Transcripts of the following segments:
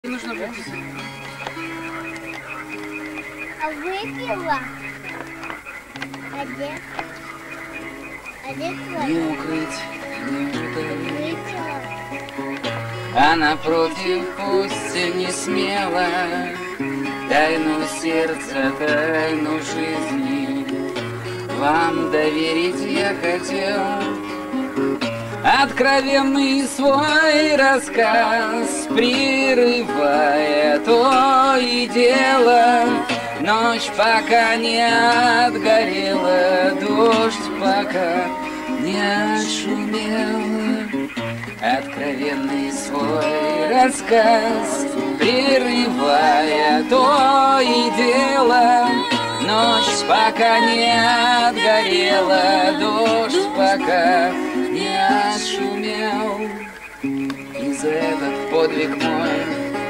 Нужно выпить. А выпила? А где? А где твоя? Не укрыть, не утаить. Выпила. А напротив, пусть не смело, тайну сердца, тайну жизни вам доверить я хотел. Откровенный свой рассказ, прерывая то и дело. Ночь пока не отгорела, дождь пока не отшумел. Откровенный свой рассказ, прерывая то и дело. Ночь пока не отгорела, дождь пока не отшумел. И за этот подвиг мой,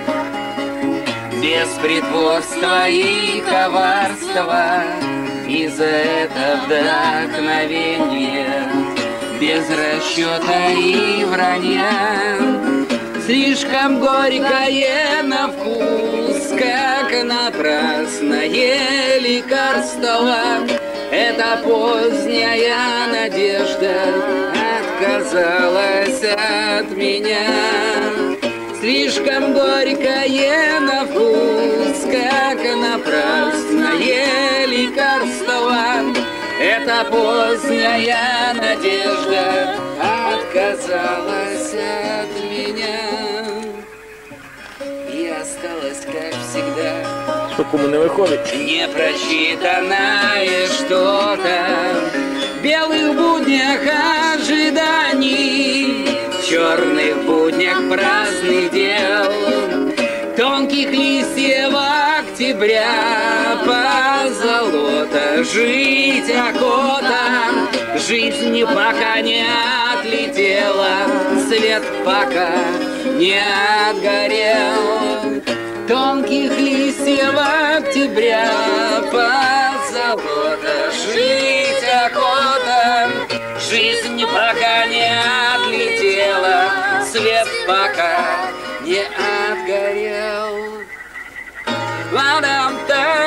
без притворства и коварства, и за это вдохновение, без расчета и вранья, слишком горькое на вкус, как напрасное лекарство. Эта поздняя надежда отказалась от меня. Слишком горькое на вкус, как напрасное лекарство. Эта поздняя надежда отказалась от меня. И осталось, как всегда, Кому не виходить? непрочитанное что-то в белых буднях ожиданий, в черных буднях праздных дел, тонких листьев октября, позолота, жить охота. Жизнь пока не отлетела, свет пока не отгорел. Тонких листьев октября, позолота, жить охота. Жизнь пока не отлетела, свет пока не отгорел. Ла-дам-та.